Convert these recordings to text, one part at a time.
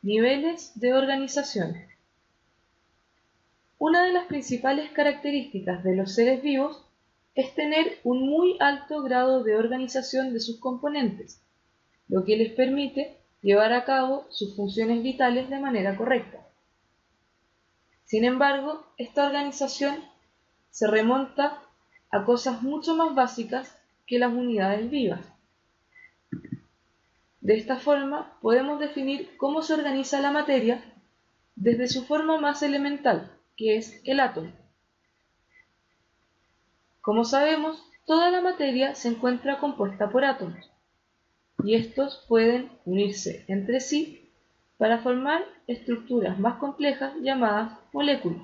Niveles de organización. Una de las principales características de los seres vivos es tener un muy alto grado de organización de sus componentes, lo que les permite llevar a cabo sus funciones vitales de manera correcta. Sin embargo, esta organización se remonta a cosas mucho más básicas que las unidades vivas. De esta forma, podemos definir cómo se organiza la materia desde su forma más elemental, que es el átomo. Como sabemos, toda la materia se encuentra compuesta por átomos, y estos pueden unirse entre sí para formar estructuras más complejas llamadas moléculas.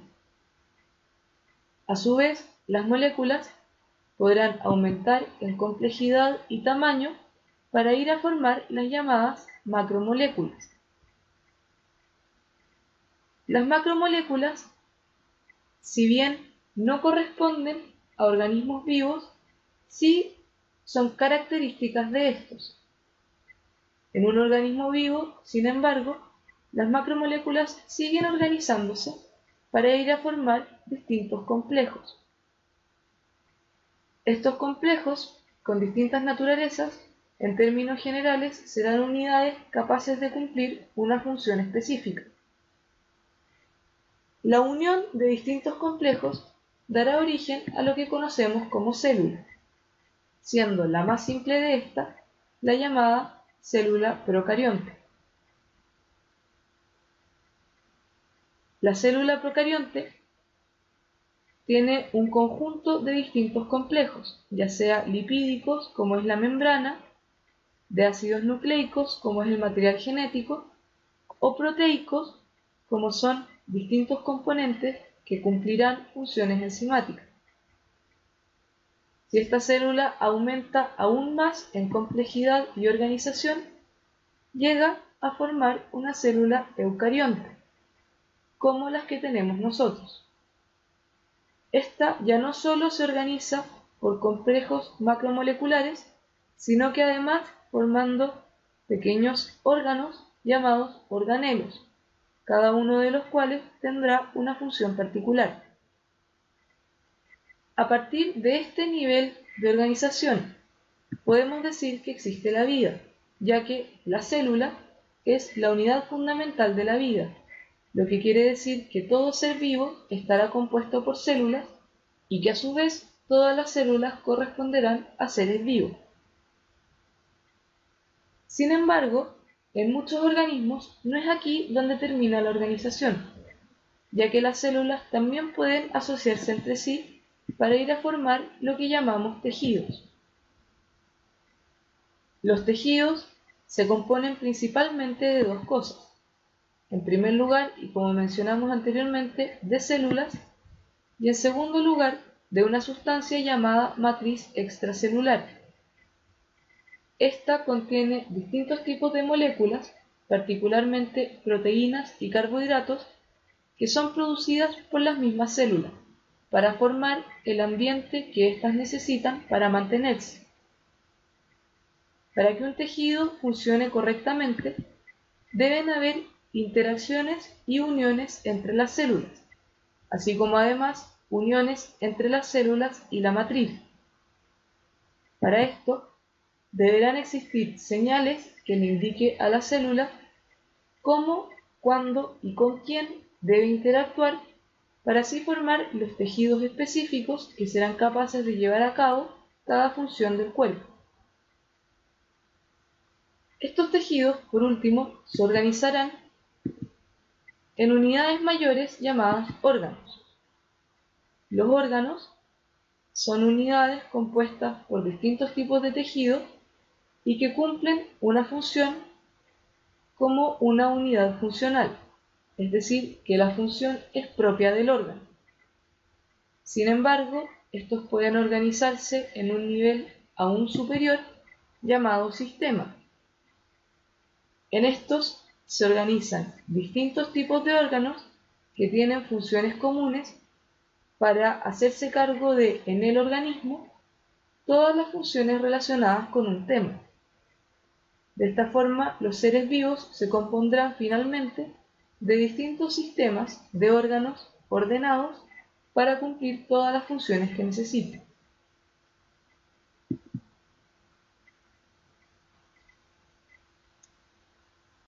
A su vez, las moléculas podrán aumentar en complejidad y tamaño para ir a formar las llamadas macromoléculas. Las macromoléculas, si bien no corresponden a organismos vivos, sí son características de estos. En un organismo vivo, sin embargo, las macromoléculas siguen organizándose para ir a formar distintos complejos. Estos complejos, con distintas naturalezas, en términos generales, serán unidades capaces de cumplir una función específica. La unión de distintos complejos dará origen a lo que conocemos como célula, siendo la más simple de esta la llamada célula procarionte. La célula procarionte tiene un conjunto de distintos complejos, ya sea lipídicos, como es la membrana, de ácidos nucleicos, como es el material genético, o proteicos, como son distintos componentes que cumplirán funciones enzimáticas. Si esta célula aumenta aún más en complejidad y organización, llega a formar una célula eucarionte, como las que tenemos nosotros. Esta ya no solo se organiza por complejos macromoleculares, sino que además formando pequeños órganos llamados organelos, cada uno de los cuales tendrá una función particular. A partir de este nivel de organización, podemos decir que existe la vida, ya que la célula es la unidad fundamental de la vida, lo que quiere decir que todo ser vivo estará compuesto por células y que a su vez todas las células corresponderán a seres vivos. Sin embargo, en muchos organismos no es aquí donde termina la organización, ya que las células también pueden asociarse entre sí para ir a formar lo que llamamos tejidos. Los tejidos se componen principalmente de dos cosas. En primer lugar, y como mencionamos anteriormente, de células, y en segundo lugar, de una sustancia llamada matriz extracelular. Esta contiene distintos tipos de moléculas, particularmente proteínas y carbohidratos, que son producidas por las mismas células, para formar el ambiente que éstas necesitan para mantenerse. Para que un tejido funcione correctamente, deben haber interacciones y uniones entre las células, así como además uniones entre las células y la matriz. Para esto, deberán existir señales que le indique a la célula cómo, cuándo y con quién debe interactuar para así formar los tejidos específicos que serán capaces de llevar a cabo cada función del cuerpo. Estos tejidos, por último, se organizarán en unidades mayores llamadas órganos. Los órganos son unidades compuestas por distintos tipos de tejidos y que cumplen una función como una unidad funcional, es decir, que la función es propia del órgano. Sin embargo, estos pueden organizarse en un nivel aún superior llamado sistema. En estos se organizan distintos tipos de órganos que tienen funciones comunes para hacerse cargo de, en el organismo, todas las funciones relacionadas con un tema. De esta forma, los seres vivos se compondrán finalmente de distintos sistemas de órganos ordenados para cumplir todas las funciones que necesiten.